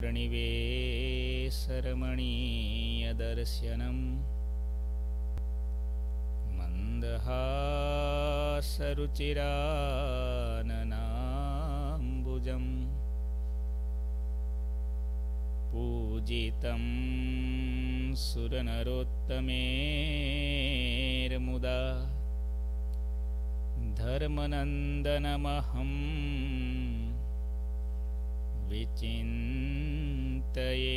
प्रणिवेशरमणीयदर्शनम् मन्दहासरुचिराननाम्बुजम् पूजितं सुरनरोत्तमेर्मुदा धर्मनन्दनमहं विचिन्तये।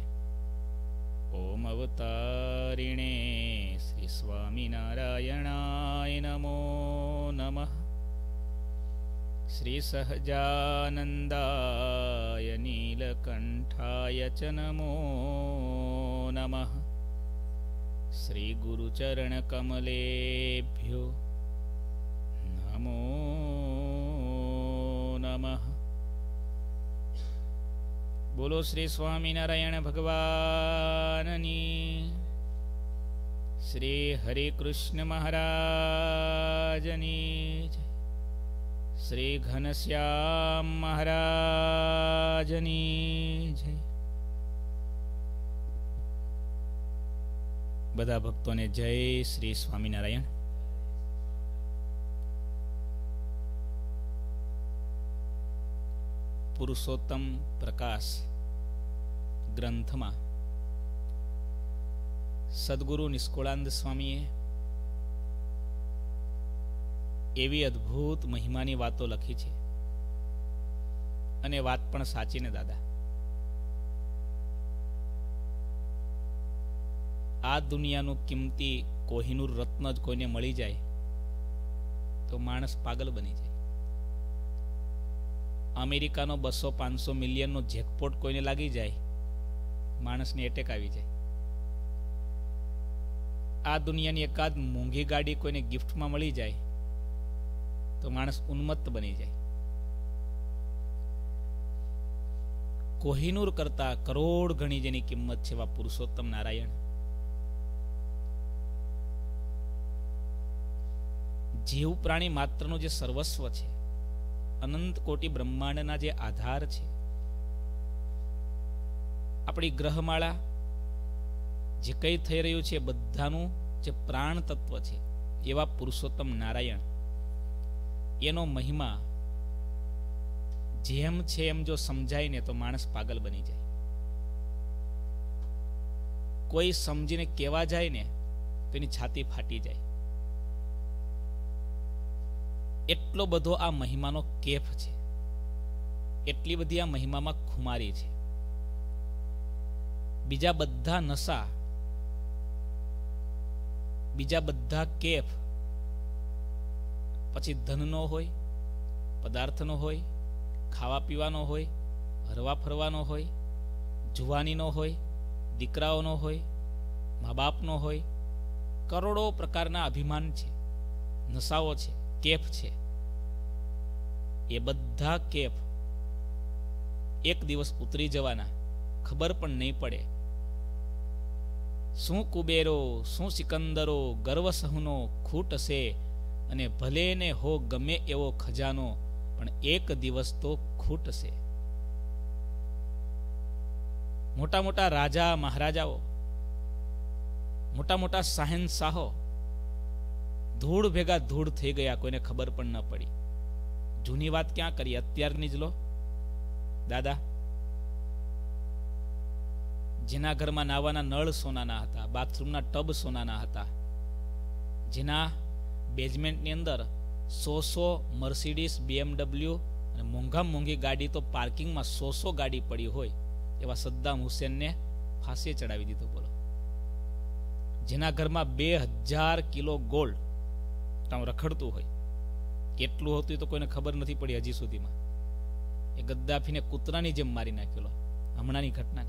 ओम अवतारिणे श्री स्वामिनारायणाय नमो नमः। श्री सहजानन्दाय नीलकण्ठाय च नमो नमः। श्री गुरुचरणकमलेभ्यो नमो नमः। बोलो श्री स्वामिनारायण भगवाननी, श्री हरे कृष्ण महाराजनी, श्री घनश्याम महाराजनी जय। બધા ભક્તોને જય શ્રી સ્વામિનારાયણ। પુરુષોત્તમ પ્રકાશ ગ્રંથમાં સદગુરુ નિષ્કુળાનંદ સ્વામીએ એવી અદ્ભુત મહિમાની વાતો લખી છે અને વાત પણ સાચી ને દાદા। આ દુનિયાનું કિંમતી કોહિનૂર રત્ન જ કોઈને મળી જાય તો માણસ પાગલ બની જાય। અમેરિકાનો 200-500 મિલિયનનો જેકપોટ કોઈને લાગી જાય, માણસને એટેક આવી જાય। આ દુનિયાની એકાદ મોંઘી ગાડી કોઈને ગિફ્ટમાં મળી જાય તો માણસ ઉન્મત્ત બની જાય। કોહિનૂર કરતા કરોડ ગણી જેની કિંમત છે એવા પુરુષોત્તમ નારાયણ જીવ પ્રાણી માત્રનું જે સર્વસ્વ છે, અનંત કોટી બ્રહ્માંડના જે આધાર છે, આપણી ગ્રહમાળા જે કંઈ થઈ રહ્યું છે બધાનું જે પ્રાણ તત્વ છે એવા પુરુષોત્તમ નારાયણ, એનો મહિમા જેમ છે એમ જો સમજાય ને તો માણસ પાગલ બની જાય। કોઈ સમજીને કહેવા જાય ને તો એની છાતી ફાટી જાય। એટલો બધો આ મહિમાનો કેફ છે, એટલી બધી આ મહિમામાં ખુમારી છે। બીજા બધા નશા, બીજા બધા કેફ પછી ધનનો હોય, પદાર્થનો હોય, ખાવા પીવાનો હોય, હરવા ફરવાનો હોય, જુવાનીનો હોય, દીકરાઓનો હોય, મા બાપનો હોય, કરોડો પ્રકારના અભિમાન છે, નશાઓ છે, કેફ છે। એ બધા કેફ એક દિવસ ઉતરી જવાના, ખબર પણ નહીં પડે। શું કુબેરો, શું સિકંદરો, ગર્વ સહુનો ખૂટ હશે, અને ભલે ને હો ગમે એવો ખજાનો, પણ એક દિવસ તો ખૂટશે। મોટા મોટા રાજા મહારાજાઓ, મોટા મોટા શાહેનશાહો ધૂળ ભેગા ધૂળ થઈ ગયા, કોઈને ખબર પણ ન પડી। જૂની વાત ક્યાં કરી, અત્યારની જ લો દાદા। જેના ઘરમાં નાવાના નળ સોનાના હતા, બાથરૂમના ટબ સોનાના હતા, જેના બેઝમેન્ટની અંદર 100 મર્સિડીઝ, BMW અને મોંઘી ગાડી તો પાર્કિંગમાં 100 ગાડી પડી હોય એવા સદ્દામ હુસેનને ફાંસીએ ચડાવી દીધો। બોલો, જેના ઘરમાં 2000 કિલો ગોલ્ડ રખડતું હોય, કેટલું હતું તો કોઈને ખબર નથી પડી હજી સુધીમાં। એ ગદ્દાફીને કૂતરાની જેમ મારી નાખેલો, હમણાંની ઘટનાને।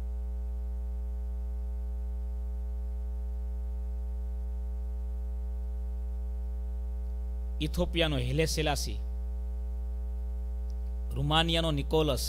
ઇથોપિયાનો હેલે સેલાસી, રૂમાનિયાનો નિકોલસ,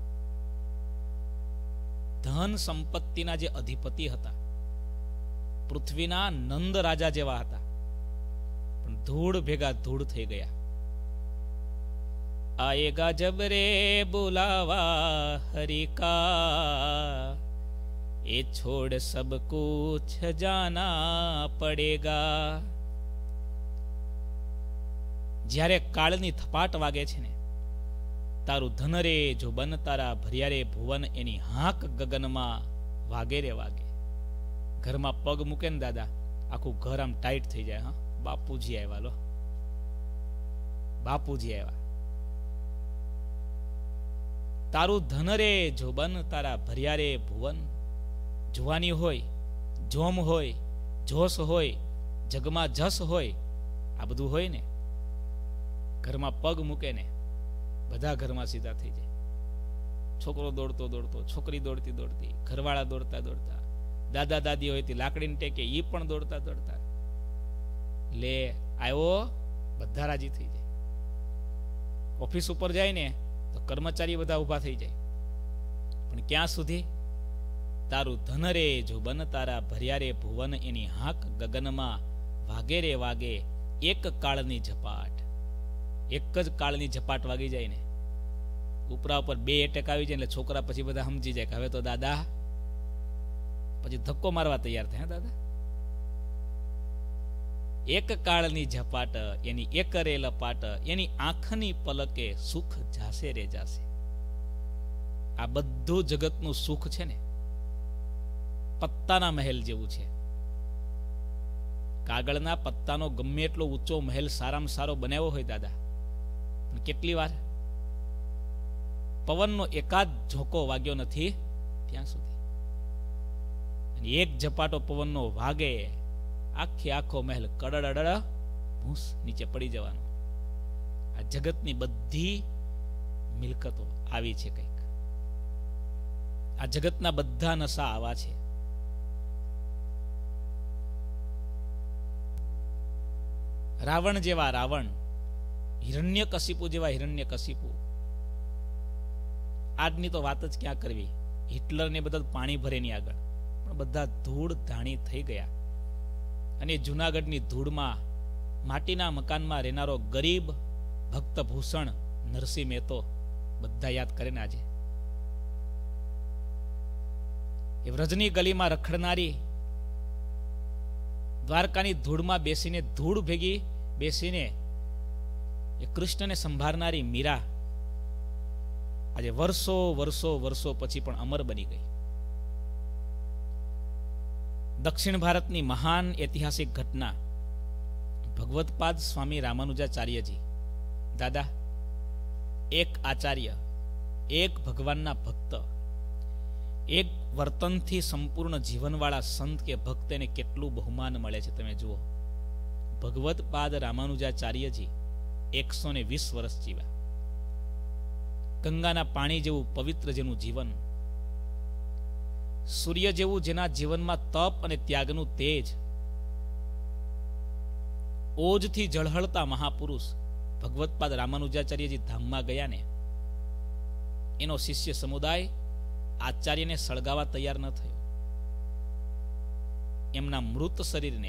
ધન સંપત્તિના જે અધિપતિ હતા, પૃથ્વીના નંદ રાજા જેવા હતા, પણ ધૂળ ભેગા ધૂળ થઈ ગયા। आएगा जब रे बुलावा हरि का, ये छोड़ सब कुछ जाना પડેગા। જ્યારે કાળની થપાટ વાગે છે ને, તારું ધન રે જો બન તારા ભર્યા રે ભુવન, એની હાક ગગનમાં વાગે રે વાગે। ઘરમાં પગ મૂકે ને દાદા, આખું ઘર આમ ટાઈટ થઈ જાય। હા, બાપુજી આવ્યા, લો બાપુજી આવ્યા। તારું ધન રે જો બન તારા ભર્યા રે ભુવન, જુવાની હોય, જોમ હોય, જોશ હોય, જગમાં જસ હોય, આ બધું હોય ને, ઘરમાં પગ મૂકે ને બધા ઘરમાં સીધા થઈ જાય। છોકરો દોડતો દોડતો, છોકરી દોડતી દોડતી, ઘરવાળા દોડતા દોડતા, દાદા દાદી હોય તે લાકડીને ટેકે એ પણ દોડતા દોડતા, લે આવ્યો, બધા રાજી થઈ જાય। ઓફિસ ઉપર જાય ને તો કર્મચારી બધા ઉભા થઈ જાય, પણ ક્યાં સુધી? તારું ધન રે જો બન તારા ભર્યા રે ભુવન, એની હાક ગગનમાં વાગે રે વાગે। એક કાળની ઝપાટ, એક જ કાળની ઝપાટ વાગી જાય ને, ઉપરા ઉપર બે એટેક આવી જાય એટલે છોકરા પછી બધા સમજી જાય કે હવે તો દાદા, પછી ધક્કો મારવા તૈયાર થાય। દાદા, એક કાળની ઝપાટ, એની એક રે લપાટ, એની આંખની પલકે સુખ જાશે રે જાશે। આ બધું જગતનું સુખ છે ને, પત્તાના મહેલ જેવું છે। કાગળના પત્તાનો ગમે એટલો ઊંચો મહેલ સારામાં સારો બનાવ્યો હોય દાદા, પણ કેટલી વાર પવનનો એકાદ ઝોકો વાગ્યો નથી ત્યાં સુધી, અને એક ઝપાટો પવનનો વાગે, આખે આખો મહેલ કડડડ ભૂસ નીચે પડી જવાનો। આ જગતની બધી મિલકતો આવી છે કંઈક, આ જગતના બધા નશા આવા છે। રાવણ જેવા રાવણ, હિરણ્યકશિપુ જેવા હિરણ્યકશિપુ, આજની તો વાત જ ક્યાં કરવી। હિટલર ને બધા પાણી ભરે ની આગળ, પણ બધા ધૂળ ધાણી થઈ ગયા। અને જુનાગઢની ધૂળમાં, માટીના મકાનમાં રહેનારો ગરીબ ભક્ત ભૂષણ નરસિંહ મહેતો બધા યાદ કરે ને આજે। એ વ્રજની ગલીમાં રખડનારી, દ્વારકાની ધૂળમાં બેસીને, ધૂળ ભેગી બેસીને એ કૃષ્ણને સંભાળનારી મીરા આજે વર્ષો વર્ષો વર્ષો પછી પણ અમર બની ગઈ। દક્ષિણ ભારતની મહાન ઐતિહાસિક ઘટના, ભગવતપાદ સ્વામી રામાનુજાચાર્યજી દાદા, એક આચાર્ય, એક ભગવાનના ભક્ત, એક વર્તનથી સંપૂર્ણ જીવનવાળા સંત કે ભક્તને કેટલું બહુમાન મળે છે તમે જુઓ। ભગવતપાદ રામાનુજાચાર્યજી 120 વર્ષ જીવ્યા। ગંગાના પાણી જેવું પવિત્ર જેનું જીવન, સૂર્ય જેવું જેના જીવનમાં તપ અને ત્યાગનું તેજ, ઓજથી ઝળહળતા મહાપુરુષ ભગવતપાદ રામાનુજાચાર્યજી ધામમાં ગયા ને, એનો શિષ્ય સમુદાય આચાર્યને સળગાવા તૈયાર ન થયો। એમના મૃત શરીરને,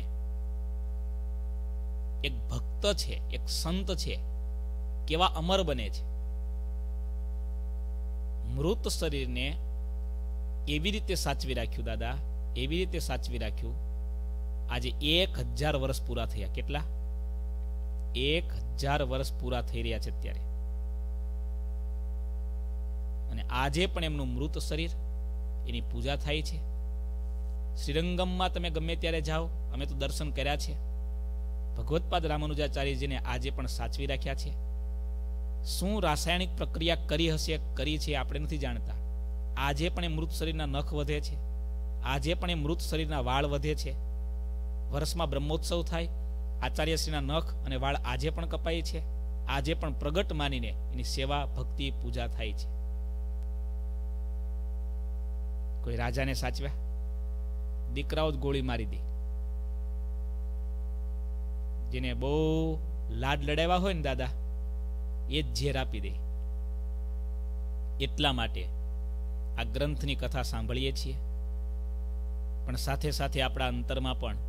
એક ભક્ત છે, એક સંત છે, કેવા અમર બને છે। મૃત શરીરને એવી રીતે સાચવી રાખ્યું દાદા, એવી રીતે સાચવી રાખ્યું, આજે 1000 વર્ષ પૂરા થયા। કેટલા? 1000 વર્ષ પૂરા થઈ રહ્યા છે અત્યારે, અને આજે પણ એમનું મૃત શરીર, એની પૂજા થાય છે। શ્રીરંગમમાં તમે ગમે ત્યારે જાઓ, અમે તો દર્શન કર્યા છે, ભગવતપાદ રામાનુજાચાર્યજીને આજે પણ સાચવી રાખ્યા છે। શું રાસાયણિક પ્રક્રિયા કરી હશે, કરી છે આપણે નથી જાણતા। આજે પણ એ મૃત શરીરના નખ વધે છે, આજે પણ એ મૃત શરીરના વાળ વધે છે। વર્ષમાં બ્રહ્મોત્સવ થાય, આચાર્યશ્રીના નખ અને વાળ આજે પણ કપાય છે, આજે પણ પ્રગટ માનીને એની સેવા, ભક્તિ, પૂજા થાય છે। કોઈ રાજાને સાચવ્યા, દીકરાઓ જ ગોળી મારી દે, જેને બહુ લાડ લડાવ્યા હોય ને દાદા, એ જ ઝેર આપી દે। એટલા માટે આ ગ્રંથની કથા સાંભળીએ છીએ, પણ સાથે સાથે આપણા અંતરમાં પણ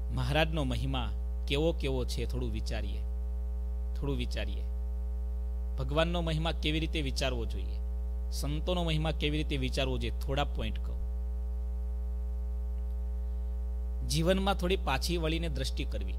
મહારાજનો મહિમા કેવો કેવો છે થોડું વિચારીએ, થોડું વિચારીએ। ભગવાનનો મહિમા કેવી રીતે વિચારવો જોઈએ, સંતોનો મહિમા કેવી રીતે વિચારવો જોઈએ, થોડા પોઈન્ટ કહું. જીવનમાં થોડી પાછી વળીને દ્રષ્ટિ કરવી.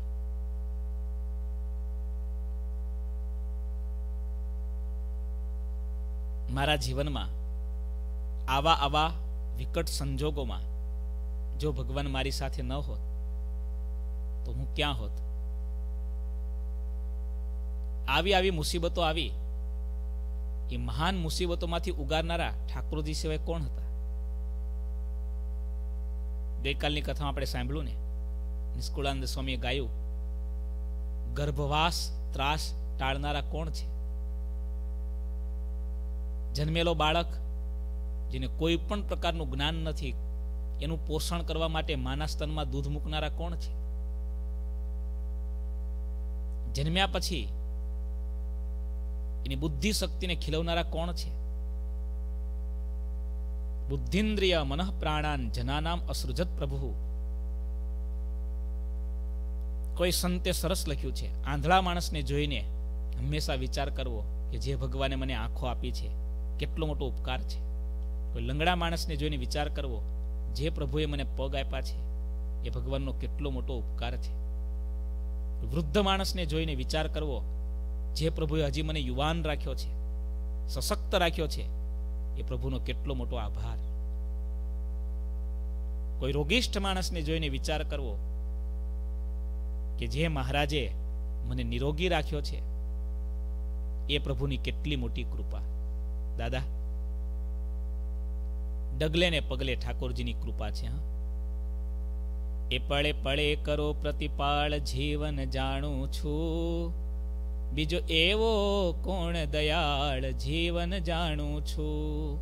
મારા જીવનમાં આવા વિકટ સંજોગોમાં જો ભગવાન મારી સાથે ન હોત તો હું ક્યાં હોત? આવી મુસીબતો આવી, એ મહાન મુસીબતોમાંથી ઉગારનારા ઠાકોરજી સિવાય કોણ હતા? ગઈકાલની કથામાં આપણે સાંભળ્યું ને, નિષ્કુળાનંદ સ્વામીએ ગાયું, ગર્ભવાસ ત્રાસ ટાળનારા કોણ છે? જન્મેલો બાળક જેને કોઈ પણ પ્રકારનું જ્ઞાન નથી, એનું પોષણ કરવા માટે માના સ્તનમાં દૂધ મૂકનારા કોણ છે? જન્મ્યા પછી એની બુદ્ધિ શક્તિને ખીલવનારા કોણ છે? બુદ્ધિન્દ્રિય મનઃ પ્રાણાન જનાનામ અસૃજત પ્રભુ. કોઈ સંતે સરસ લખ્યું છે, આંધળા માણસને જોઈને હંમેશા વિચાર કરવો કે જે ભગવાને મને આંખો આપી છે કેટલો મોટો ઉપકાર છે. કોઈ લંગડા માણસને જોઈને વિચાર કરવો, જે પ્રભુએ મને પગ આપ્યા છે એ ભગવાનનો કેટલો મોટો ઉપકાર છે. વૃદ્ધ માણસને જોઈને વિચાર કરવો, જે પ્રભુએ હજી મને યુવાન રાખ્યો છે, સશક્ત રાખ્યો છે, એ પ્રભુનો કેટલો મોટો આભાર. કોઈ રોગિષ્ઠ માણસને જોઈને વિચાર કરવો કે જે મહારાજે મને નિરોગી રાખ્યો છે એ પ્રભુની કેટલી મોટી કૃપા. દાદા, ડગલે ને પગલે ઠાકોરજીની કૃપા છે. એ પળે પળે કરો પ્રતિપાળ જીવન જાણું છું, બીજો એવો કોણ દયાળ જીવન જાણું છું.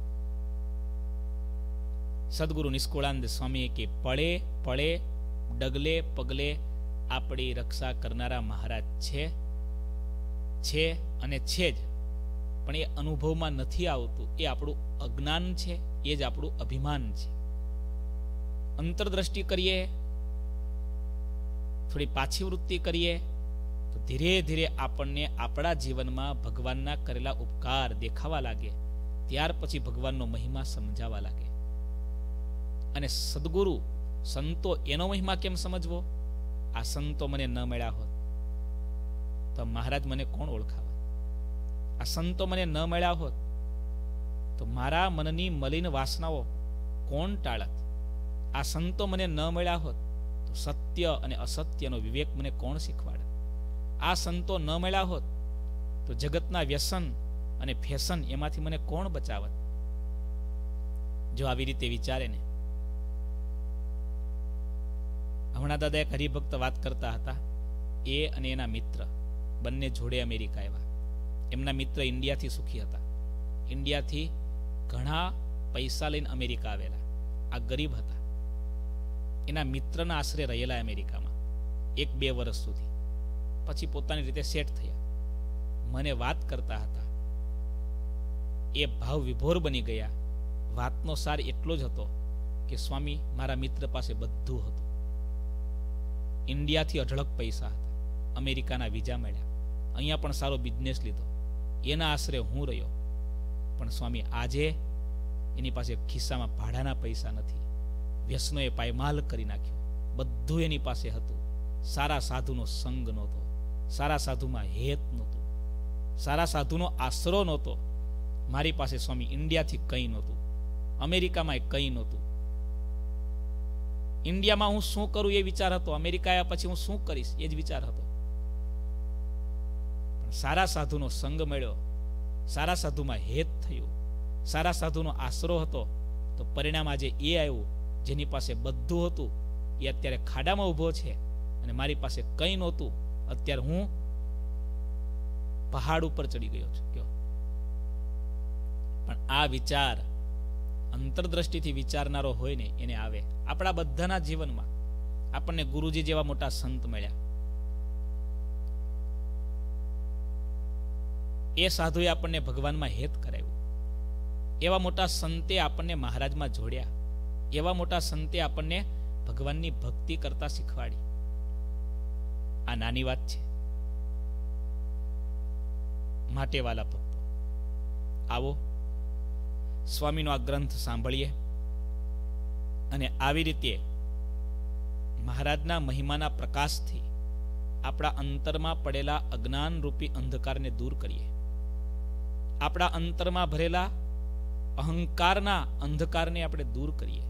સદગુરુ નિષ્કુળાનંદ સ્વામી કે પળે પળે ડગલે પગલે આપણી રક્ષા કરનારા મહારાજ છે અને છે જ, પણ એ અનુભવમાં નથી આવતું. એ આપણું અજ્ઞાન છે, એ જ આપણું અભિમાન છે. અંતરદ્રષ્ટિ કરીએ, થોડી પાછી વૃત્તિ કરીએ તો ધીરે ધીરે આપણને આપણા જીવનમાં ભગવાનના કરેલા ઉપકાર દેખાવા લાગે. ત્યાર પછી ભગવાનનો મહિમા સમજાવા લાગે. અને સદગુરુ સંતો એનો મહિમા કેમ સમજવો? આ સંતો મને ન મળ્યા હોત તો મહારાજ મને કોણ ઓળખાવત? આ સંતો મને ન મળ્યા હોત તો મારા મનની મલિન વાસનાઓ કોણ ટાળત? આ સંતો મને ન મળ્યા હોત તો સત્ય અને અસત્યનો વિવેક મને કોણ શીખવાડત? આ સંતો ન મળ્યા હોત તો જગતના વ્યસન અને ફેશન એમાંથી મને કોણ બચાવત? જો આવી રીતે વિચારે ને. હમણાં દાદા એક હરિભક્ત વાત કરતા હતા. એ અને એના મિત્ર બંને જોડે અમેરિકા આવ્યા. એમના મિત્ર ઇન્ડિયાથી સુખી હતા. ઇન્ડિયાથી ઘણા પૈસા લઈને અમેરિકા આવેલા. આ ગરીબ હતા. એના મિત્રના આશરે રહેલા અમેરિકામાં 1-2 વર્ષ સુધી. પછી પોતાની રીતે સેટ થયા. મને વાત કરતા હતા. એ ભાવ વિભોર બની ગયા. વાતનો સાર એટલો જ હતો કે સ્વામી, મારા મિત્ર પાસે બધું હતું. ઇન્ડિયાથી અઢળક પૈસા હતા. અમેરિકાના વિઝા મળ્યા. અહીંયા પણ સારો બિઝનેસ લીધો. એના આશરે હું રહ્યો. પણ સ્વામી, આજે એની પાસે ખિસ્સામાં ભાડાના પૈસા નથી. વ્યસનોએ પાયમાલ કરી નાખ્યો. બધું એની પાસે હતું. સારા સાધુનો સંગ નહોતો. સારા સાધુમાં હેત નહોતું. સારા સાધુનો આશરો નહોતો. મારી પાસે સ્વામી ઇન્ડિયાથી કંઈ નહોતું. અમેરિકામાં કંઈ નહોતું. ઇન્ડિયામાં હું શું કરું એ વિચાર હતો. અમેરિકા આવ્યા પછી હું શું કરીશ એ જ વિચાર હતો. પણ સારા સાધુનો સંગ મળ્યો. સારા સાધુમાં હેત થયું. સારા સાધુનો આશરો હતો તો પરિણામ આજે એ આવ્યું. જેની પાસે બધું હતું એ અત્યારે ખાડામાં ઊભો છે અને મારી પાસે કંઈ નહોતું. અત્યારે હું પહાડ ઉપર ચડી ગયો છું. કયો? પણ આ વિચાર અંતરદ્રષ્ટિથી વિચારનારો હોય ને એને આવે. આપણા બધાના જીવનમાં આપણને ગુરુજી જેવા મોટા સંત મળ્યા. એ સાધુએ આપણને ભગવાનમાં હેત કરાવ્યું. એવા મોટા સંતે આપણને મહારાજમાં જોડ્યા. એવા મોટા સંતે આપણને ભગવાનની ભક્તિ કરતા શીખવાડી. આ નાની વાત છે. માટે વાલા ભક્તો, આવો સ્વામીનો આ ગ્રંથ સાંભળીએ અને આવી રીતે મહારાજના મહિમાના પ્રકાશથી આપણા અંતરમાં પડેલા અજ્ઞાન રૂપી અંધકારને દૂર કરીએ. આપણા અંતરમાં ભરેલા અહંકારના અંધકારને આપણે દૂર કરીએ.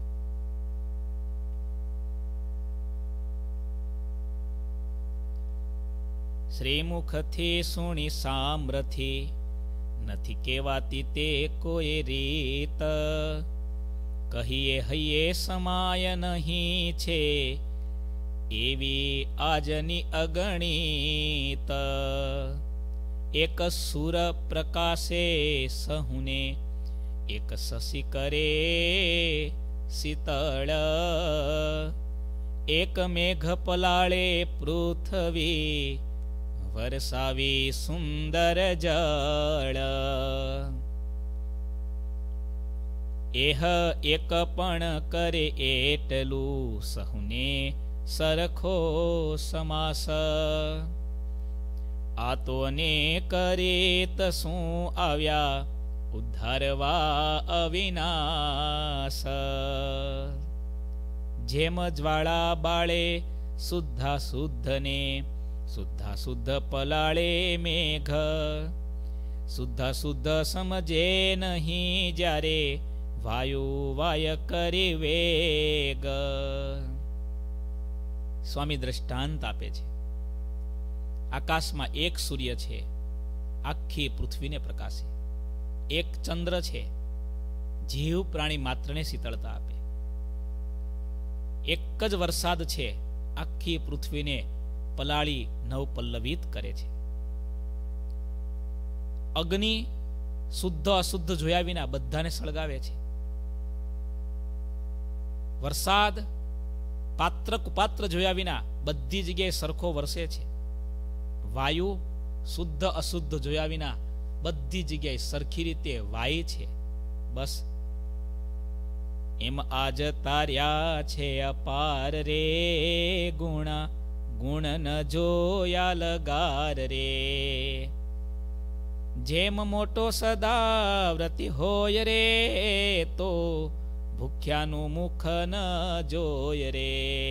શ્રીમુખથી સુણી સામ્રથી નથી કેવાતી તે કોઈ રીત, કહીએ હૈયે સમાય નહીં છે એવી આજની અગણિત. એક સુર પ્રકાશે સહુને એક શશી કરે શીતળ, એક મેઘ પલાળે પૃથ્વી વરસાવી સુંદર જળ. એહ એક પણ કરે એટલું સહુને સરખો સમાસ, આ તો અનેક રીત શું આવ્યા ઉદ્ધારવા અવિનાશ. જેમ જ્વાળા બાળે શુદ્ધા શુદ્ધને શુદ્ધા શુદ્ધ પલાળે મેઘ, શુદ્ધા શુદ્ધ સમજે નહીં જ્યારે વાયુ વાય કરી વેગ. સ્વામી દ્રષ્ટાંત આપે છે. આકાશમાં એક સૂર્ય છે, આખી પૃથ્વીને પ્રકાશે. એક ચંદ્ર છે, જીવ પ્રાણી માત્રને શીતળતા આપે. એક જ વરસાદ છે, આખી પૃથ્વીને પલાળી નવપલ્લવિત કરે છે. અગ્નિ શુદ્ધ અશુદ્ધ જોયા વિના બધાને સળગાવે છે. વરસાદ પાત્ર કુપાત્ર જોયા વિના બધી જગ્યાએ સરખો વરસે છે. વાયુ શુદ્ધ અશુદ્ધ જોયા વિના બધી જગ્યાએ સરખી રીતે વાય છે. બસ એમ આજ તાર્યા છે અપાર રે ગુણા, ગુણ ન જોયા લગાર રે. જેમ મોટો સદા વ્રતિ હોય રે તો ભૂખ્યાનું મુખ ન જોય રે.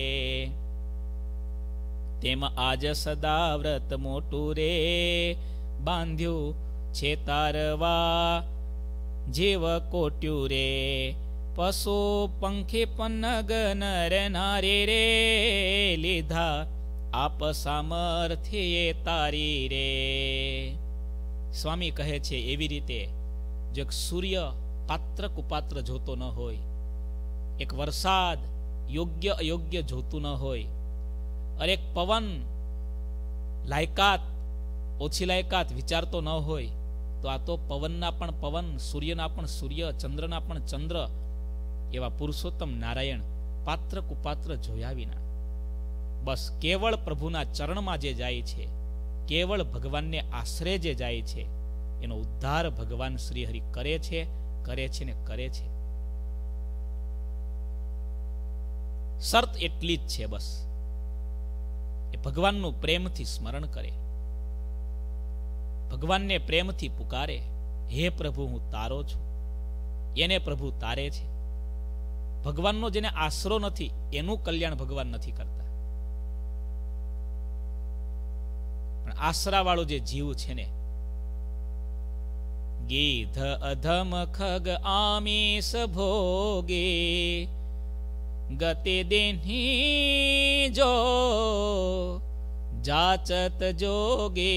તેમ આજ સદા વ્રત મોટું રે બાંધ્યું છે તારવા જીવ કોટ્યું રે. પશુ પંખી પન્નગ નર નારી રે લીધા આપ સામર્થ્ય તારી રે. સ્વામી કહે છે એવી રીતે જો એક સૂર્ય પાત્ર કુપાત્ર જોતો ન હોય, એક વરસાદ યોગ્ય અયોગ્ય જોતું ન હોય, અને એક પવન લાયકાત ઓછી લાયકાત વિચારતો ન હોય, તો આ તો પવનના પણ પવન, સૂર્યના પણ સૂર્ય, ચંદ્રના પણ ચંદ્ર એવા પુરુષોત્તમ નારાયણ પાત્ર કુપાત્ર જોયા વિના બસ કેવળ પ્રભુના ચરણમાં જે જાય છે, કેવળ ભગવાનને આશરે જે જાય છે, એનો ઉદ્ધાર ભગવાન શ્રીહરિ કરે છે ને કરે છે. શરત એટલી જ છે, બસ એ ભગવાનનું પ્રેમથી સ્મરણ કરે, ભગવાનને પ્રેમથી પુકારે, હે પ્રભુ હું તારો છું. એને પ્રભુ તારે છે. ભગવાનનો જેને આશરો નથી એનું કલ્યાણ ભગવાન નથી કરતા, પણ આશરા વાળો જે જીવ છે ને, ગીધ અધમ ખગ આમીસ ભોગે ગતિ દેહી જો જાચત જોગે.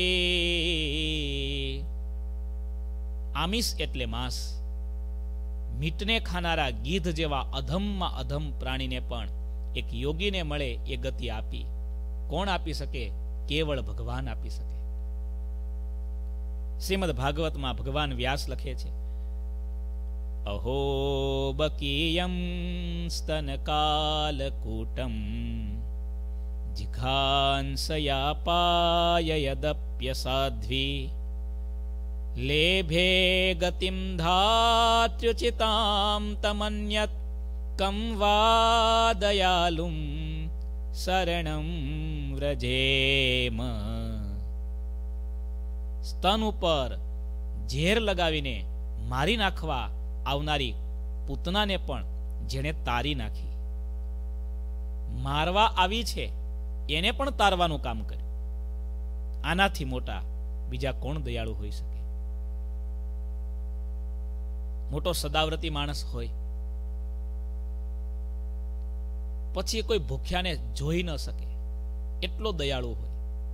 આમીસ એટલે માંસ. મીટને ખાનારા ગીધ જેવા અધમમાં અધમ પ્રાણીને પણ એક યોગીને મળે એ ગતિ આપી. કોણ આપી શકે? કેવળ ભગવાન આપી શકે. શ્રીમદ ભાગવતમાં ભગવાન વ્યાસ લખે છે, અહો બકીયમ સ્તન કાલકૂટમ જિઘાંસયા યદપ્ય સાધ્વી લેભે ગતિમ ધાત્ર્યુચિતામ તમન્યત કમ વા દયાલુમ શરણમ વ્રજેમ. સ્તન ઉપર ઝેર લગાવીને મારી નાખવા આવનારી પૂતનાને પણ જેણે તારી નાખી, મારવા આવી છે એને પણ તારવાનું કામ કર્યું. આનાથી મોટા બીજા કોણ દયાળુ હોઈ શકે? મોટો સદાવ્રતી માણસ હોય પછી કોઈ ભૂખ્યાને જોઈ ન શકે એટલો દયાળુ હોય.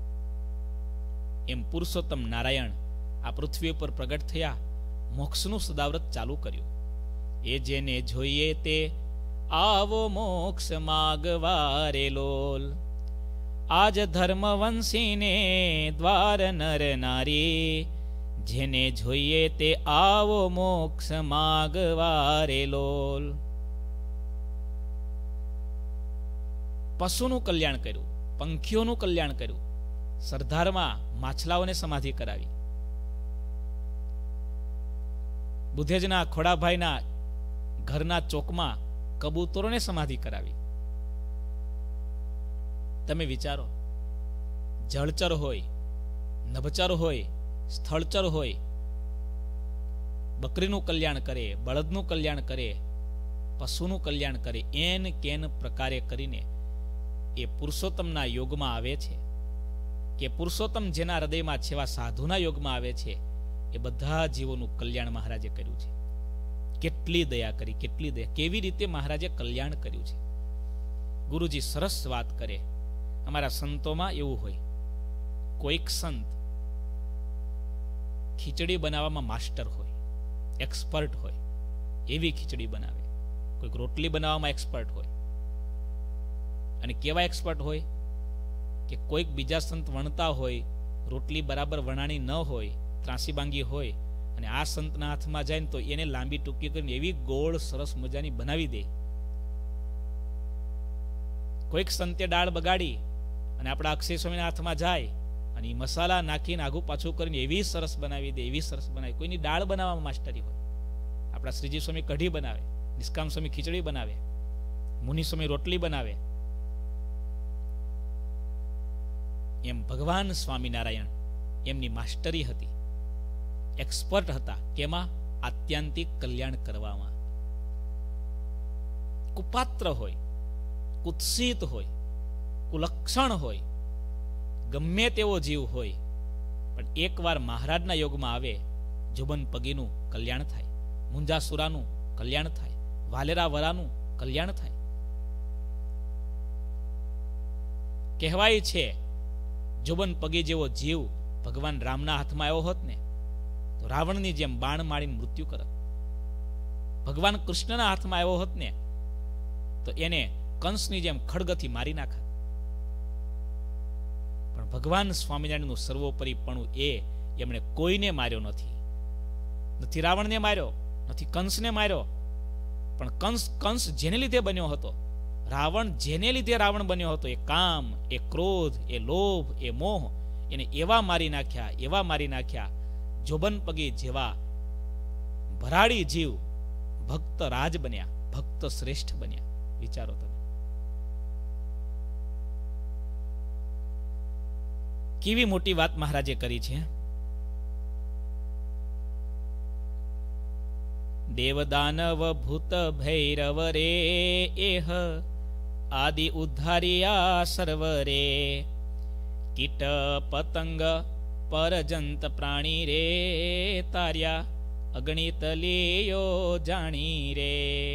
એમ પુરુષોત્તમ નારાયણ આ પૃથ્વી ઉપર પ્રગટ થયા, મોક્ષનું સદાવ્રત ચાલુ કર્યું. એ જેને જોઈએ તે આવો મોક્ષ માગવારે લોલ, આજ ધર્મવંશીને દ્વાર નર નારી, જેને જોઈએ તે આવો મોક્ષ માગવારે લોલ. પશુનું કલ્યાણ કર્યું, પંખીઓનું કલ્યાણ કર્યું, સરદારમાં માછલાઓને સમાધિ કરાવી, બુધેજના ખોડાભાઈના ઘરના ચોકમાં કબૂતરોને સમાધિ કરાવી. તમે વિચારો, જળચર હોય, નભચર હોય, સ્થળચર હોય, બકરીનું કલ્યાણ કરે, બળદનું કલ્યાણ કરે, પશુનું કલ્યાણ કરે, એન કેન પ્રકારે કરીને એ પુરુષોત્તમના યોગમાં આવે છે. કે પુરુષોત્તમ જેના હૃદયમાં છે એવા સાધુના યોગમાં આવે છે. એ બધા જીવોનું કલ્યાણ મહારાજે કર્યું છે. કેટલી દયા કરી, કેટલી દયા, કેવી રીતે મહારાજે કલ્યાણ કર્યું છે. ગુરુજી સરસ વાત કરે. અમારા સંતોમાં એવું હોય, કોઈક સંત ખીચડી બનાવવામાં માસ્ટર હોય, એક્સપર્ટ હોય, એવી ખીચડી બનાવે. કોઈક રોટલી બનાવવામાં એક્સપર્ટ હોય. અને કેવા એક્સપર્ટ હોય કે કોઈક બીજા સંત વણતા હોય, રોટલી બરાબર વણાણી ન હોય, ત્રાસી બાંગી હોય, અને આ સંતના હાથમાં જાય ને તો એને લાંબી ટૂંકી કરીને એવી ગોળ સરસ મજાની બનાવી દે. કોઈક સંતે દાળ બગાડી અને આપણા અક્ષય સ્વામીના હાથમાં જાય અને એ મસાલા નાખીને આગું પાછું કરીને એવી સરસ બનાવી દે, એવી સરસ બનાવી. કોઈની દાળ બનાવવામાં માસ્ટરી હોય. આપણા શ્રીજી સ્વામી કઢી બનાવે, નિષ્કામ સ્વામી ખીચડી બનાવે, મુનિ સ્વામી રોટલી બનાવે. એમ ભગવાન સ્વામિનારાયણ એમની માસ્ટરી હતી, એક્સપર્ટ હતા. કેમાં? આત્યંતિક કલ્યાણ કરવામાં. કુપાત્ર હોય, કુત્સિત હોય, કુલક્ષણ હોય, ગમે તેવો જીવ હોય, પણ એકવાર મહારાજના યોગમાં આવે, જોબન પગીનું કલ્યાણ થાય, મુંજાસુરાનું કલ્યાણ થાય, વાલેરા વરાનું કલ્યાણ થાય. કહેવાય છે જોબન પગી જેવો જીવ ભગવાન રામના હાથમાં આવ્યો હોત ને તો રાવણની જેમ બાણ મારીને મૃત્યુ કરત. ભગવાન કૃષ્ણના હાથમાં આવ્યો હોત ને તો એને કંસની જેમ ખડગથી મારી નાખત. પણ ભગવાન સ્વામિનારાયણનું સર્વોપરીપણું એમણે કોઈને માર્યો નથી. નથી રાવણને માર્યો, નથી કંસને માર્યો. પણ કંસ જેને લીધે બન્યો હતો, રાવણ જેને લીધે રાવણ બન્યો હતો, એ કામ, એ ક્રોધ, એ લોભ, એ મોહ, એને એવા મારી નાખ્યા, એવા મારી નાખ્યા. જોબન પગી જેવા ભરાડી જીવ ભક્ત રાજ બન્યા, ભક્ત શ્રેષ્ઠ બન્યા. વિચારો તમે, કેવી મોટી વાત મહારાજે કરી છે. દેવદાનવ ભૂત ભૈરવ રે એહ આદિ ઉદ્ધારિયા સર્વરે, કીટ પતંગ પરજંત પ્રાણી રે, તાર્યા અગણિત લેયો જાણી રે.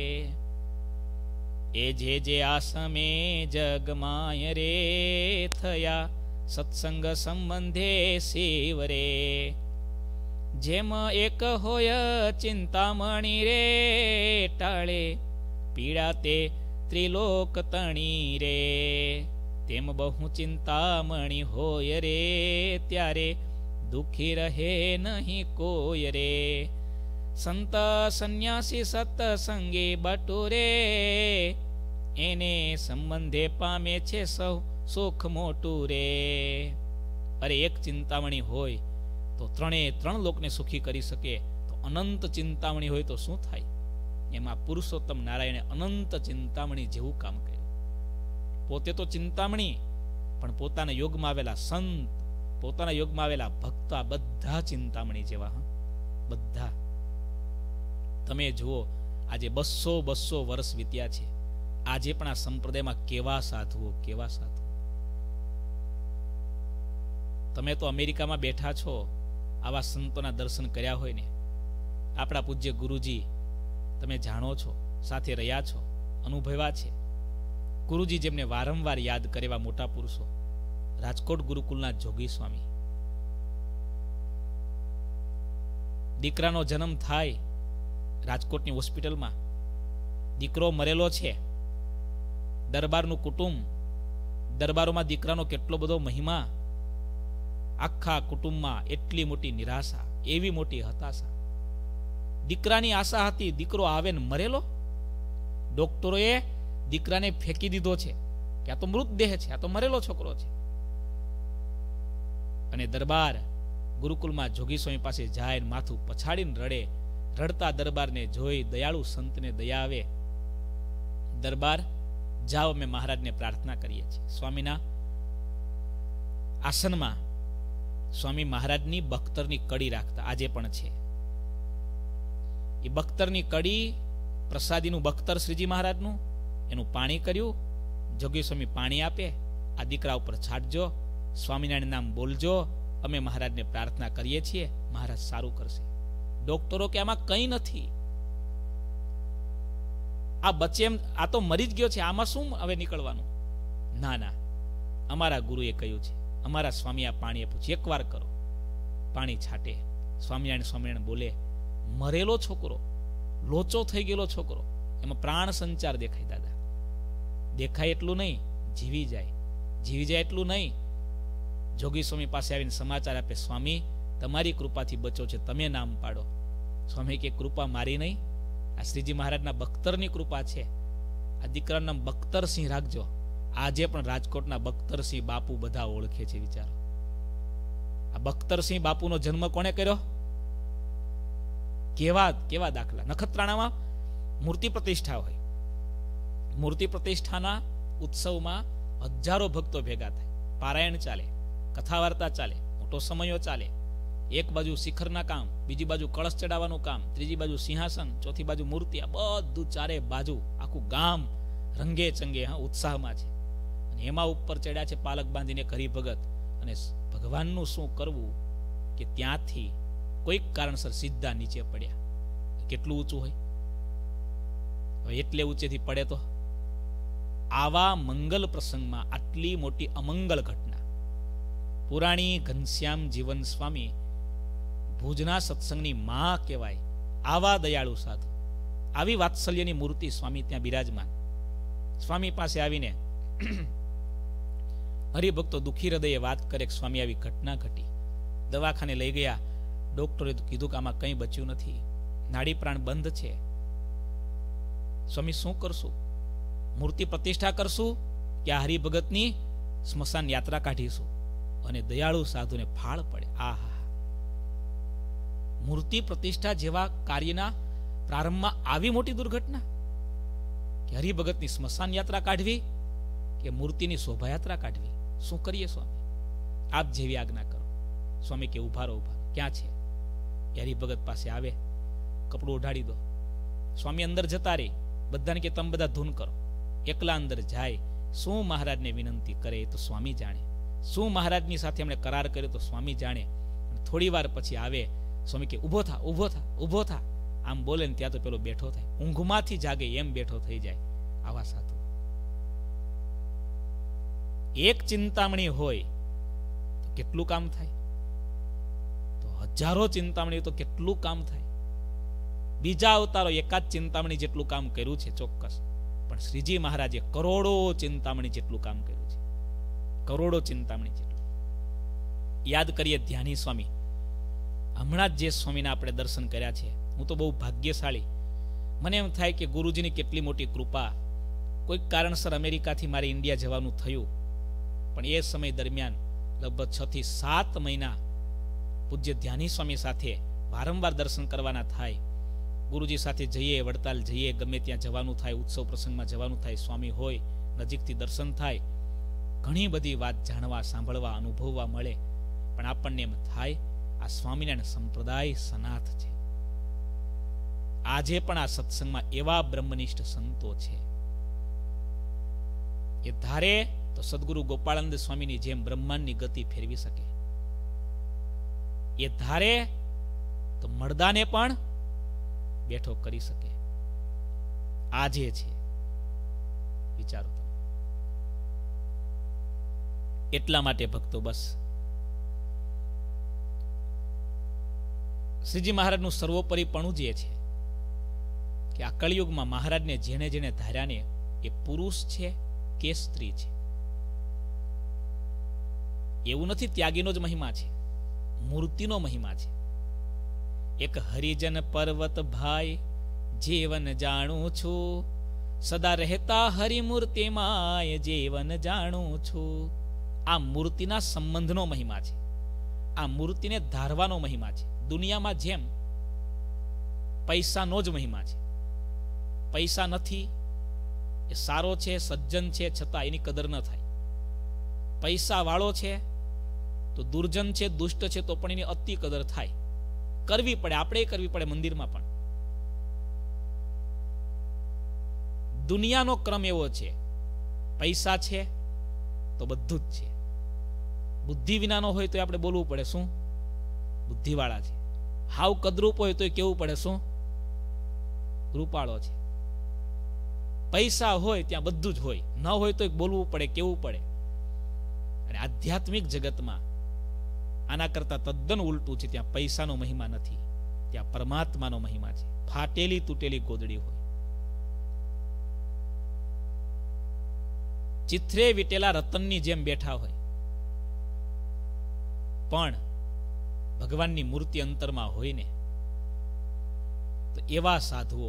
એ જે આસમે જગમાય રે, થયા સત્સંગ સંબંધે શિવ રે. જેમ એક હોય ચિંતામણી રે, ટાળે પીડા તે ત્રિલોક તણી રે. તેમ બહુ ચિંતામણી હોય રે, ત્યારે દુખી રહે નહીં કોઈ રે. સંત સંન્યાસી સત્સંગી બટુરે, એને સંબંધે પામે છે સૌ સુખ મોટું રે. અરે એક ચિંતામણી હોય તો ત્રણ લોકને સુખી કરી શકે. તો અનંત ચિંતામણી હોય તો શું થાય? એમાં પુરુષોત્તમ નારાયણે અનંત ચિંતામણી જેવું કામ કર્યું. પોતે તો ચિંતામણી, પણ પોતાના યોગમાં આવેલા સંત, પોતાના યોગમાં આવેલા ભક્ત, આ બધા ચિંતામણી જેવા. બધા તમે જુઓ, આજે 200 વર્ષ વીત્યા છે, આજે પણ આ સંપ્રદાયમાં કેવા સાધુઓ, કેવા સાધુ. તમે તો અમેરિકામાં બેઠા છો, આવા સંતોના દર્શન કર્યા હોય ને. આપણા પૂજ્ય ગુરુજી તમે જાણો છો, સાથે રહ્યા છો, અનુભવ્યા છે. ગુરુજી જેમને વારંવાર યાદ કરેવા મોટા પુરુષો, રાજકોટ ગુરુકુલના જોગી સ્વામી. દીકરાનો જન્મ થાય રાજકોટની હોસ્પિટલમાં, દીકરો મરેલો છે, દરબારનું કુટુંબ, દરબારોમાં દીકરાનો કેટલો બધો મહિમા, આખા કુટુંબમાં એટલી મોટી નિરાશા, એવી મોટી હતાશા. દીકરાની આશા હતી, દીકરો આવે ને મરેલો. ડોક્ટરોએ દીકરાને ફેંકી દીધો છે કે આ તો મૃતદેહ છે, આ તો મરેલો છોકરો છે. અને દરબાર ગુરુકુલમાં જોગી સ્વામી પાસે જાય, માથું પછાડીને રડે. રડતા દરબારને જોઈ દયાળુ સંતને દયા આવે. દરબાર જાઓ, અમે મહારાજને પ્રાર્થના કરીએ છીએ. સ્વામીના આસનમાં સ્વામી મહારાજની બખ્તરની કડી રાખતા, આજે પણ છે. એ બખ્તરની કડી, પ્રસાદીનું બખ્તર શ્રીજી મહારાજનું, એનું પાણી કર્યું. જોગી સ્વામી પાણી આપે, આ દીકરા ઉપર છાંટજો, સ્વામિનારાયણ નામ બોલજો, અમે મહારાજને પ્રાર્થના કરીએ છીએ, મહારાજ સારું કરશે. ડોક્ટરો કે આમાં કંઈ નથી, આ બચે એમ, આ તો મરી જ ગયો છે, આમાં શું હવે નીકળવાનું. ના ના, અમારા ગુરુએ કહ્યું છે, અમારા સ્વામી આ પાણી આપ્યું છે, એકવાર કરો. પાણી છાટે, સ્વામિનારાયણ બોલે. મરેલો છોકરો, લોચો થઈ ગયેલો છોકરો, એમાં પ્રાણ સંચાર દેખાય. દાદા દેખાય એટલું નહીં, જીવી જાય એટલું નહીં. જોગી સ્વામી પાસે આવીને સમાચાર આપે, સ્વામી તમારી કૃપાથી બચો છે, તમે નામ પાડો. સ્વામી કે કૃપા મારી નહીં, આ શ્રીજી મહારાજના બખ્તરની કૃપા છે. આ દીકરાનું નામ બખ્તરસિંહ રાખજો. આજે પણ રાજકોટના બખ્તરસિંહ બાપુ બધા ઓળખે છે. વિચારો, આ બખ્તરસિંહ બાપુનો જન્મ કોણે કર્યો? કેવા દાખલા. નખત્રાણામાં મૂર્તિ પ્રતિષ્ઠા હોય, મૂર્તિ પ્રતિષ્ઠાના ઉત્સવમાં હજારો ભક્તો ભેગા થાય, પારાયણ ચાલે, કથા વાર્તા ચાલે, મોટો સમયો ચાલે. એક બાજુ શિખરના કામ, બીજી બાજુ કળશ ચડાવવાનું કામ, ત્રીજી બાજુ સિંહાસન, ચોથી બાજુ મૂર્તિ, આ બધું ચારે બાજુ આખું ગામ રંગે ચંગે ઉત્સાહમાં છે. અને એમાં ઉપર ચડ્યા છે પાલક બાંધીને હરિભગત. અને ભગવાનનું શું કરવું કે ત્યાંથી કોઈક કારણસર સીધા નીચે પડ્યા. કેટલું ઊંચું હોય? હવે એટલે ઊંચેથી પડે તો આવા મંગલ પ્રસંગમાં આટલી મોટી અમંગલ ઘટના. પુરાણી ઘનશ્યામ જીવન સ્વામી ભુજના સત્સંગની માં કહેવાય. આવા દયાળુ સાધુ, આવી વાત્સલ્યની મૂર્તિ સ્વામી ત્યાં બિરાજમાન. સ્વામી પાસે આવીને હરિભક્તો દુઃખી હૃદયે વાત કરે કે સ્વામી આવી ઘટના ઘટી. દવાખાને લઈ ગયા. ડોક્ટરે કીધું કે આમાં કંઈ બચ્યું નથી, નાડી પ્રાણ બંધ છે. સ્વામી શું કરશું? મૂર્તિ પ્રતિષ્ઠા કરશું કે આ હરિભગતની સ્મશાન યાત્રા કાઢીશું? અને દયાળુ સાધુને ફાળ પડે. આહા, મૂર્તિ પ્રતિષ્ઠા જેવા કાર્યના પ્રારંભમાં આવી મોટી દુર્ઘટના, કે હરિભગતની સ્મશાન યાત્રા કાઢવી કે મૂર્તિની શોભાયાત્રા કાઢવી? શું કરીએ સ્વામી? આપ જેવી આજ્ઞા કરો. સ્વામી કે ઉભા રહો. ક્યાં છે? હરિભગત પાસે આવે, કપડું ઓઢાડી દો. સ્વામી અંદર જતા રહી. બધાને કે તમે બધા ધૂન કરો. એકલા અંદર જાય. શું મહારાજને વિનંતી કરે તો સ્વામી જાણે, શું મહારાજની સાથે એમણે કરાર કર્યો તો સ્વામી જાણે. થોડી વાર પછી આવે. સ્વામી કે ઉભો થા, ઉભો થા, ઉભો થા. આમ બોલે ને ત્યાં તો પેલો બેઠો થાય, ઊંઘમાંથી જાગે એમ બેઠો થઈ જાય. આવા સાધુ. એક ચિંતામણી હોય તો કેટલું કામ થાય, તો હજારો ચિંતામણી તો કેટલું કામ થાય. બીજા અવતારો એકાદ ચિંતામણી જેટલું કામ કર્યું છે ચોક્કસ, પણ શ્રીજી મહારાજે કરોડો ચિંતામણી જેટલું કામ કર્યું છે. કરોડો ચિંતામણી જેટલું. યાદ કરીએ ધ્યાની સ્વામી. હમણાં જ જે સ્વામીના આપણે દર્શન કર્યા છે, હું તો બહુ ભાગ્યશાળી. મને એમ થાય કે ગુરુજીની કેટલી મોટી કૃપા. કોઈક કારણસર અમેરિકાથી મારે ઇન્ડિયા જવાનું થયું, પણ એ સમય દરમિયાન લગભગ 6 થી 7 મહિના પૂજ્ય ધ્યાની સ્વામી સાથે વારંવાર દર્શન કરવાના થાય. ગુરુજી સાથે જઈએ, વડતાલ જઈએ, ગમે ત્યાં જવાનું થાય, ઉત્સવ પ્રસંગમાં જવાનું થાય, સ્વામી હોય, નજીકથી દર્શન થાય. ઘણી બધી વાત જાણવા, સાંભળવા, અનુભવવા મળે. પણ આપણને એમ થાય આ સ્વામિનારાયણ સંપ્રદાય સનાથ છે. આજે પણ આ સત્સંગમાં એવા બ્રહ્મનિષ્ઠ સંતો છે. એ ધારે તો સદગુરુ ગોપાળાનંદ સ્વામીની જેમ બ્રહ્માંડની ગતિ ફેરવી શકે. એ ધારે તો મળદાને પણ બેઠો કરી શકે. આજે છે, વિચારો તમે. એટલા માટે ભક્તો, બસ શ્રીજી મહારાજનું સર્વોપરીપણું જે છે કે આ કળિયુગમાં મહારાજને જેને જેને ધાર્યાને એ પુરુષ છે કે સ્ત્રી છે. એવું નથી ત્યાગીનો જ મહિમા છે, મૂર્તિનો મહિમા છે. એક હરિજન પર્વત ભાઈ જીવન જાણું છું, સદા રહેતા હરિમૂર્તિમાં જીવન જાણું છું. આ મૂર્તિના સંબંધનો મહિમા છે, આ મૂર્તિને ધારવાનો મહિમા છે. દુનિયામાં જેમ પૈસાનો જ મહિમા છે. પૈસા નથી એ સારો છે, સજ્જન છે, છતાં એની કદર ન થાય. પૈસા વાળો છે તો દુર્જન છે, દુષ્ટ છે, તો પણ એની અતિ કદર થાય. કરવી પડે, આપણે કરવી પડે. મંદિરમાં પણ દુનિયાનો ક્રમ એવો છે, પૈસા છે તો બધું જ છે. બુદ્ધિ વિનાનો હોય તો આપણે બોલવું પડે શું બુદ્ધિવાળા છે. હાવ કદરૂપ હોય તો કેવું પડે શું રૂપાળો છે. પૈસા હોય ત્યાં બધું જ હોય, ન હોય તો બોલવું પડે, કેવું પડે. અને આધ્યાત્મિક જગતમાં આના કરતા તદ્દન ઉલટું છે. ત્યાં પૈસાનો મહિમા નથી, ત્યાં પરમાત્માનો મહિમા છે. ફાટેલી તૂટેલી ગોદડી હોય, ચિત્રે વીટેલા રતનની જેમ બેઠા હોય, પણ ભગવાનની મૂર્તિ અંતરમાં હોય ને, તો એવા સાધુઓ,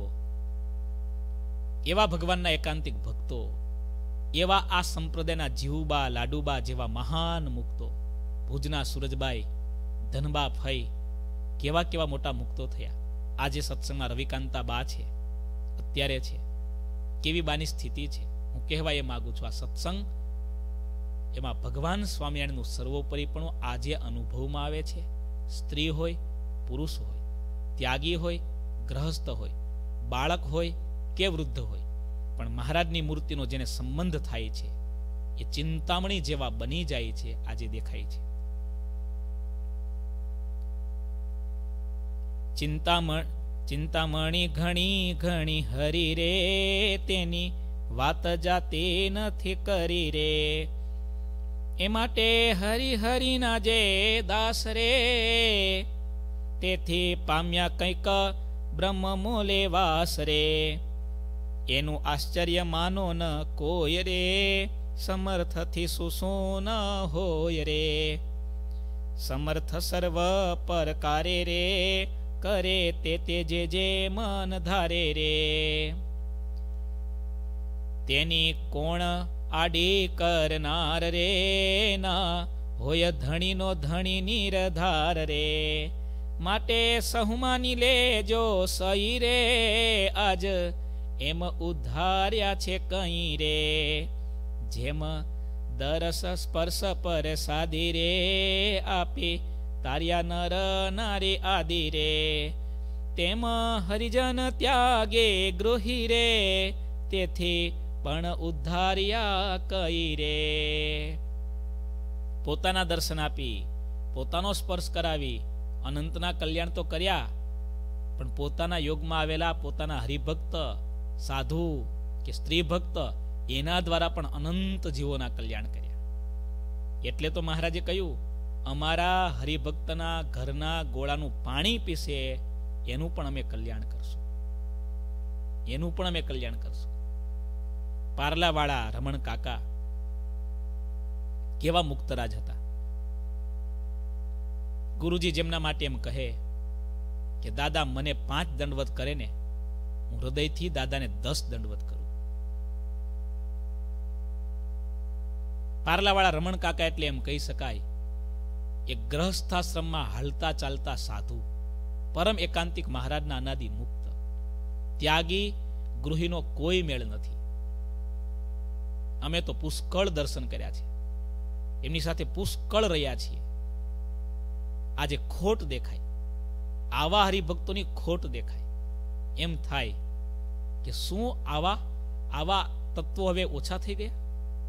એવા ભગવાનના એકાંતિક ભક્તો, એવા આ સંપ્રદાયના જીવુબા લાડુબા જેવા મહાન મુક્તો, ભુજના સુરજબાઈ, ધનબા ફઈ, કેવા કેવા મોટા મુક્તો થયા. આજે સત્સંગમાં રવિકાંતા બા છે, અત્યારે છે. કેવી બાની સ્થિતિ છે. હું કહેવા એ માંગુ છું, આ સત્સંગ એમાં ભગવાન સ્વામિનારાયણનું સર્વોપરીપણું આજે અનુભવમાં આવે છે. સ્ત્રી હોય, પુરુષ હોય, ત્યાગી હોય, ગ્રહસ્થ હોય, બાળક હોય કે વૃદ્ધ હોય, પણ મહારાજની મૂર્તિનો જેને સંબંધ થાય છે એ ચિંતામણી જેવા બની જાય છે. આજે દેખાય છે. ચિંતામણી ઘણી ઘણી હરી રે, તેની વાત જાતે નથી કરી રે. એ માટે હરિ હરિના જે દાસ રે, તેથી પામ્યા કંઈક બ્રહ્મ મૂલે વાસ રે. એનું આશ્ચર્ય માનો ન કોઈ રે, સમર્થથી શું ન હોય રે. સમર્થ સર્વ પરકારે રે, કરે તે જે મન ધારે રે. તેની કોણ આડી કરનાર રે, ના હોય ધણીનો ધણી નિરધાર રે. માટે સહુમાની લેજો સહી રે, આજ એમ ઉદ્ધાર્યા છે કઈ રે. જેમ દરસ સ્પર્શ પર સાદી રે, આપી તાર્યા નર નારી આદિ રે. તેમ હરિજન ત્યાગે ગૃહી રે, તેથી પણ ઉદ્ધાર્યા કઈ રે. પોતાના દર્શન આપી, પોતાનો સ્પર્શ કરાવી અનંતના કલ્યાણ તો કર્યા, પણ પોતાના યોગમાં આવેલા પોતાના હરિભક્ત, સાધુ કે સ્ત્રી ભક્ત, એના દ્વારા પણ અનંત જીવોના કલ્યાણ કર્યા. એટલે તો મહારાજે કહ્યું, અમારા હરિભક્તના ઘરના ગોળાનું પાણી પીશે એનું પણ અમે કલ્યાણ કરશું, એનું પણ અમે કલ્યાણ કરશું. પારલાવાળા રમણ કાકા કેવા મુક્તરાજ હતા. ગુરુજી જેમના માટે એમ કહે કે દાદા મને 5 દંડવત કરે ને, હું હૃદયથી દાદાને 10 દંડવત કરું. પારલાવાળા રમણ કાકા એટલે એમ કહી શકાય એક ગ્રહસ્થાશ્રમમાં હાલતા ચાલતા સાધુ, પરમ એકાંતિક મહારાજના અનાદિ મુક્ત ત્યાગી. ગૃહીનો કોઈ મેળ નથી. અમે તો પુષ્કળ દર્શન કર્યા છે, એમની સાથે પુષ્કળ રહ્યા છીએ. આજે ખોટ દેખાય, આવા હરિભક્તોની ખોટ દેખાય. એમ થાય કે શું આવા તત્વો હવે ઓછા થઈ ગયા?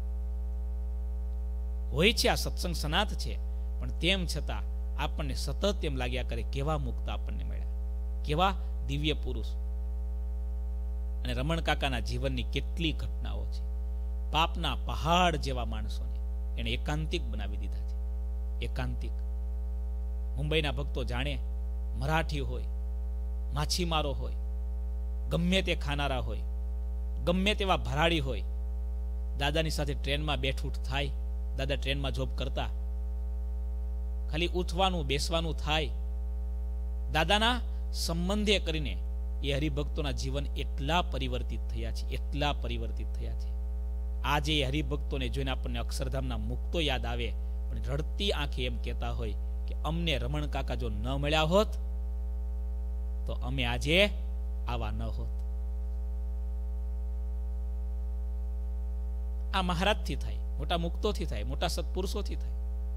હોય છે, આ સત્સંગ સનાથ છે, પણ તેમ છતાં આપણને સતત એમ લાગ્યા કરે કેવા મુક્ત આપણને મળ્યા, કેવા દિવ્ય પુરુષ. અને રમણ કાકાના જીવનની કેટલી ઘટનાઓ છે. પાપના પહાડ જેવા માણસોને એને એકાંતિક બનાવી દીધા છે. એકાંતિક. મુંબઈના ભક્તો જાણે મરાઠી હોય, માછીમારો હોય, ગમે તે ખાનારા હોય, ગમે તેવા ભરાડી હોય, દાદાની સાથે ટ્રેનમાં બેઠુંઠ થાય. દાદા ટ્રેનમાં જોબ કરતા, ખાલી ઉઠવાનું બેસવાનું થાય. દાદાના સંબંધે કરીને એ હરિભક્તોના જીવન એટલા પરિવર્તિત થયા છે, એટલા પરિવર્તિત થયા છે. આજે એ હરિભક્તોને જોઈને આપણને અક્ષરધામના મુક્તો યાદ આવે, પણ રડતી આંખે એમ કહેતા હોય કે અમને રમણ કાકા જો ન મળ્યા હોત તો અમે આજે આવા ન હોત. આ મહારાજથી થાય, મોટા મુક્તોથી થાય, મોટા સત્પુરુષોથી થાય.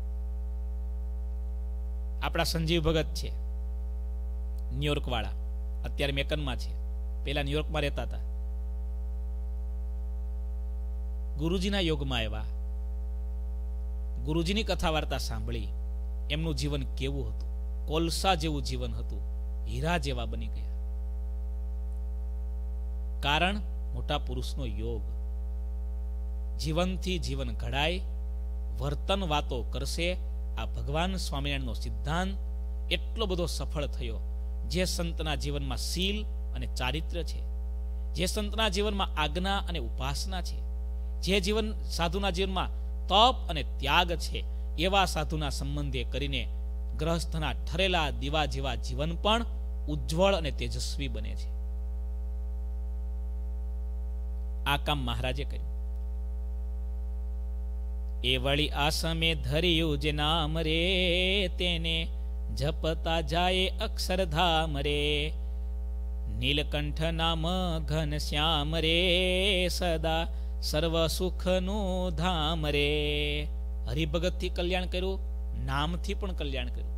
આપણા સંજીવ ભગત છે ન્યુયોર્ક વાળા, અત્યારે મેકનમાં છે, પેલા ન્યુયોર્કમાં રહેતા હતા. ગુરુજીના યોગમાં આવ્યા, ગુરુજીની કથા વાર્તા સાંભળી. એમનું જીવન કેવું હતું? કોલસા જેવું જીવન હતું, હીરા જેવા બની ગયા. કારણ મોટા પુરુષનો યોગ. જીવનથી જીવન ઘડાય, વર્તન વાતો કરશે. આ ભગવાન સ્વામિનારાયણનો સિદ્ધાંત એટલો બધો સફળ થયો. જે સંતના જીવનમાં શીલ અને ચારિત્ર્ય છે, જે સંતના જીવનમાં આજ્ઞા અને ઉપાસના છે, જે જીવન સાધુના જીવનમાં તપ અને ત્યાગ છે, એવા સાધુના સંબંધે કરીને ગ્રહસ્થના ઠરેલા દીવા જેવા જીવન પણ ઉજ્જવળ અને તેજસ્વી બને છે. આ કામ મહારાજે કર્યું. એ વળી આસમે ધર્યું જે નામ રે, તેને જપતા જાય અક્ષરધામ રે. નીલકંઠ નામ ઘન શ્યામ રે, સદા સર્વ સુખનું ધામ રે. હરિભગતથી કલ્યાણ કર્યું, નામથી પણ કલ્યાણ કર્યું.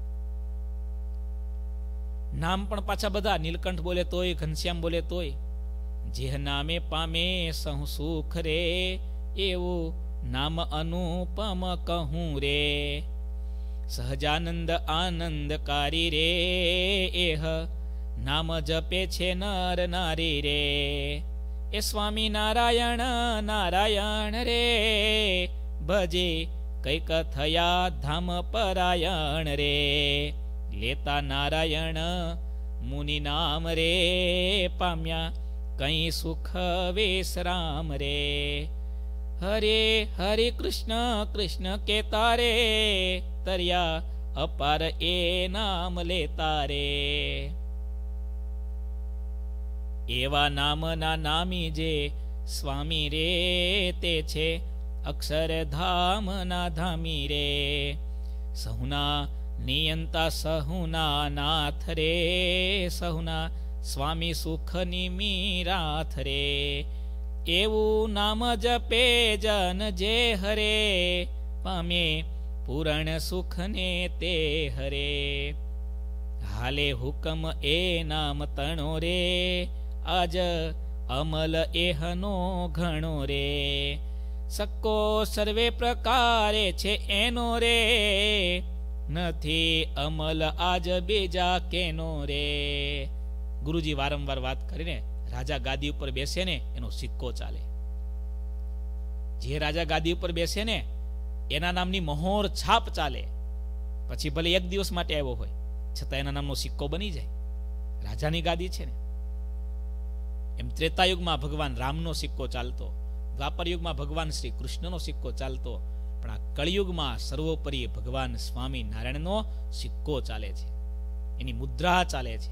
નામ પણ પાછા બધા નીલકંઠ બોલે તોય, ઘનશ્યામ બોલે તોય. જેહ નામે પામે સહુ સુખ રે, એવું નામ અનુપમ કહું રે. સહજાનંદ આનંદકારી રે, એહ નામ જપે છે નર નારી રે. એ સ્વામી નારાયણ નારાયણ રે, ભજે કૈક થયા ધામ પરાયણ રે. લેતા નારાયણ મુનિ નામ રે, પામ્યા કઈ સુખ વિશ્રામ રે. હરે હરે કૃષ્ણ કૃષ્ણ કેતા રે, તર્યા અપાર એ નામ લેતા રે. એવા નામના નામી જે સ્વામી રે, તે છે અક્ષરધામના ધામી રે. સહુના નિયંતા સહુના નાથ રે, સહુના સ્વામી સુખની મીરાથ રે. એવું નામ જપે જન જે હરે, પામે પૂરણ સુખને તે હરે. હાલે હુકમ એ નામ તણો રે, આજ અમલ એહનો ઘણો રે. સક્કો સર્વે પ્રકારે છે એનો રે, નથી અમલ આજ બીજા કેનો રે. ગુરુજી વારંવાર વાત કરીને રાજા ગાદી ઉપર બેસે ને એનો સિક્કો ચાલે. જે રાજા ગાદી ઉપર બેસે ને એના નામની મહોર છાપ ચાલે. પછી ભલે એક દિવસ માટે આવ્યો હોય છતાં એના નામનો સિક્કો બની જાય. રાજાની ગાદી છે ને. એમ ત્રેતાયુગમાં ભગવાન રામનો સિક્કો ચાલતો, દ્વાપર યુગમાં ભગવાન શ્રી કૃષ્ણનો સિક્કો ચાલતો, પણ આ કળિયુગમાં સર્વોપરી ભગવાન સ્વામી નારાયણનો સિક્કો ચાલે છે, એની મુદ્રા ચાલે છે.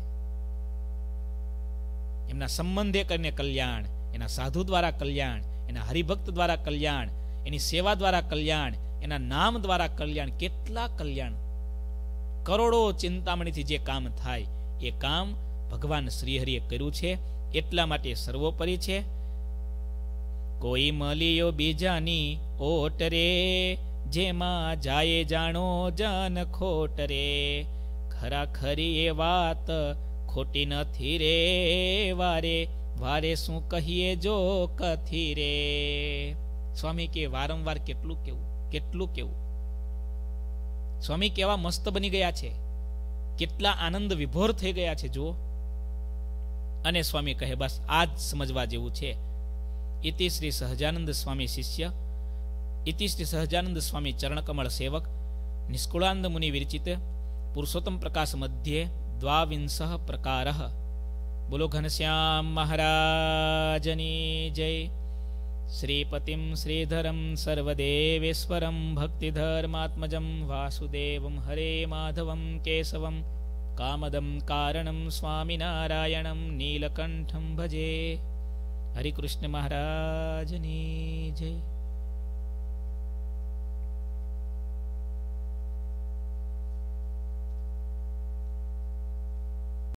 એમના સંબંધે કરીને કલ્યાણ, એના સાધુ દ્વારા કલ્યાણ, એના હરિભક્ત દ્વારા કલ્યાણ, એની સેવા દ્વારા કલ્યાણ, એના નામ દ્વારા કલ્યાણ. કેટલા કલ્યાણ! કરોડો ચિંતામણીથી જે કામ થાય એ કામ ભગવાન શ્રીહરિએ કર્યું છે. એટલા માટે સર્વોપરી છે. કોઈ મળ્યો બીજાની ઓટ રે, જેમાં જાય જાણો જન ખોટ રે. ખરા ખરી એ વાત ખોટી નથી રે વારે વારે શું કહીએ જો કથી રે. સ્વામી કે વારંવાર કેટલું કેવું, કેટલું કેવું. સ્વામી કેવા મસ્ત બની ગયા છે, કેટલા આનંદ વિભોર થઈ ગયા છે જુઓ. અને સ્વામી કહે બસ આ જ સમજવા જેવું છે. ઇતિ શ્રી સહજાનંદ સ્વામી શિષ્ય, ઇતિ શ્રી સહજાનંદ સ્વામી ચરણકમળ સેવક, નિષ્કુળાનંદ મુનિ વિરચિત પુરુષોત્તમ પ્રકાશ મધ્યે દ્વાવિંશ પ્રકાર. બોલો ઘનશ્યામ મહારાજની જય. શ્રીપતિમ શ્રીધરમ સર્વદેવેશ્વરમ ભક્તિધર્માત્મજમ વાસુદેવમ હરે માધવમ કેશવમ કામદમ કારણમ સ્વામિનારાયણમ નીલકંઠમ ભજે. હરિકૃષ્ણ મહારાજની જય.